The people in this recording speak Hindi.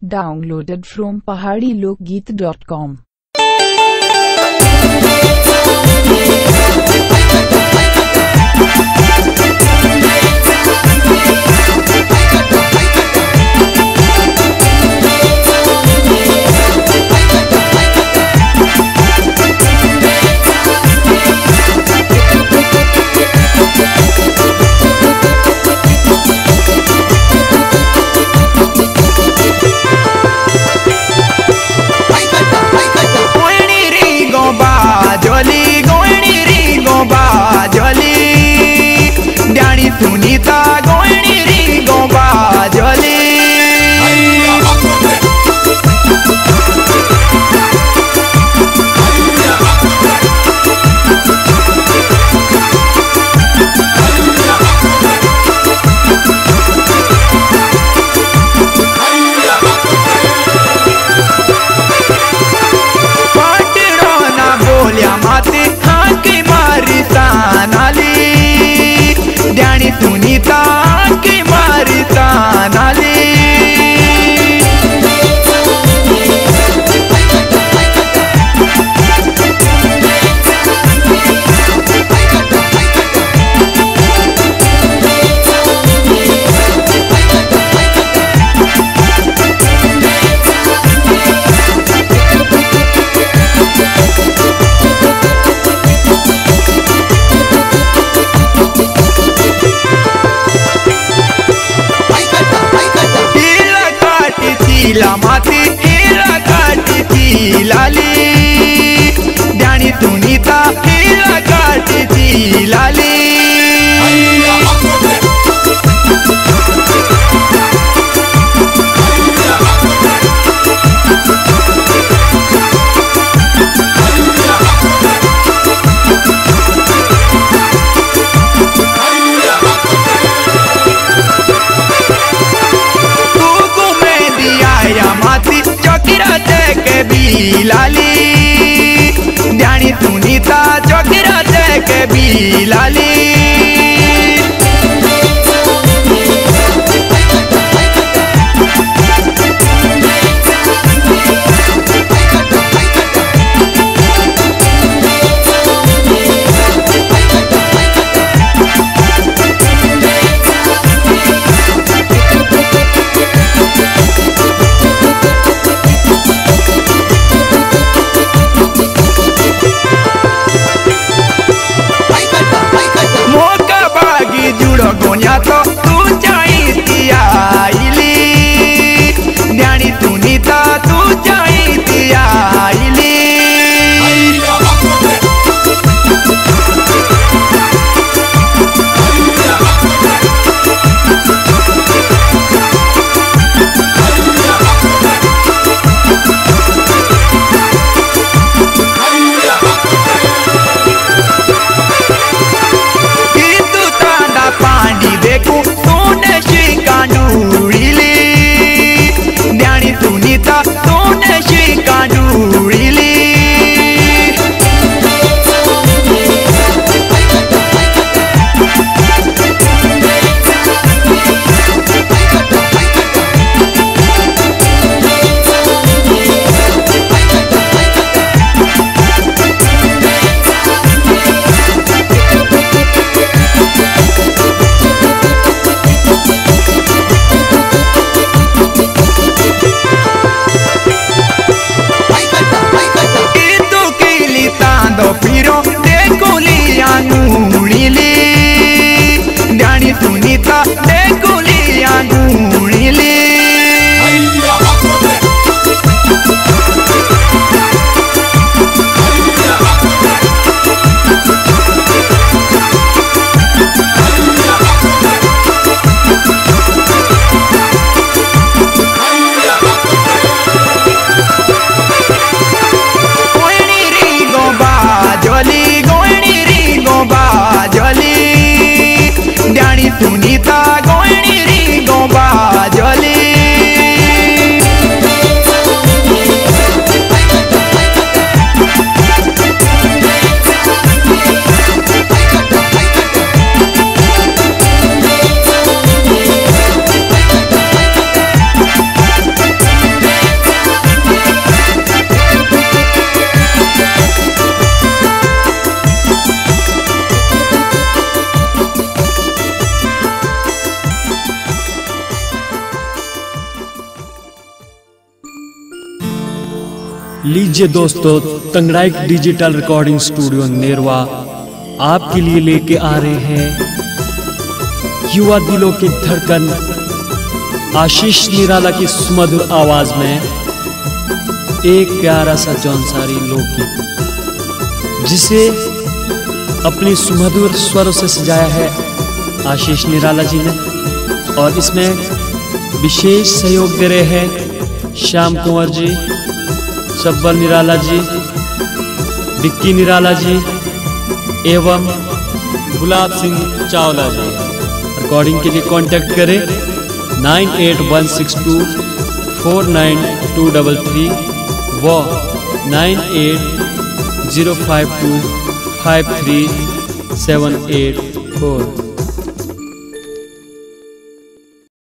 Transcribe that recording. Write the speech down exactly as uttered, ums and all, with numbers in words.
Downloaded from pahadi lokgeet dot com. Sunita गोयणी री गोबा जली पाटरो ना बोलिया माते हाँ की मारी सानाली ध्यानी सुनीता की मारी तानाली माती हीरा काटी थी लाली ध्यानी सुनीता हीरा काटी थी लाली लाली ध्यानी सुनीता चौकीरा के भी लाली लीजिए दोस्तों, तंगड़ाइक डिजिटल रिकॉर्डिंग स्टूडियो नेरवा आपके लिए लेके आ रहे हैं युवा दिलों की धड़कन आशीष निराला की सुमधुर आवाज में एक प्यारा सा जौनसारी लोकगीत, जिसे अपनी सुमधुर स्वरों से सजाया है आशीष निराला जी ने। और इसमें विशेष सहयोग दे रहे हैं श्याम कुंवर जी, सब्बल निराला जी, विक्की निराला जी एवं गुलाब सिंह चावला जी। रिकॉर्डिंग के लिए कांटेक्ट करें nine eight one six two four nine two double three व nine eight zero five two five three seven eight four.